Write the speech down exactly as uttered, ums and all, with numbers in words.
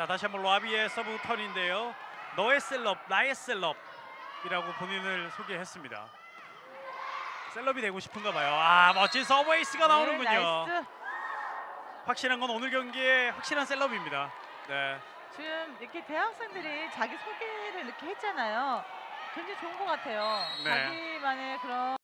자, 다시 한번 라비의 서브 턴인데요. 너의 셀럽, 나의 셀럽이라고 본인을 소개했습니다. 셀럽이 되고 싶은가 봐요. 아, 멋진 서브 에이스가 나오는군요. 네, 나이스. 확실한 건 오늘 경기의 확실한 셀럽입니다. 네. 지금 이렇게 대학생들이 자기 소개를 이렇게 했잖아요. 굉장히 좋은 것 같아요. 네. 자기만의 그런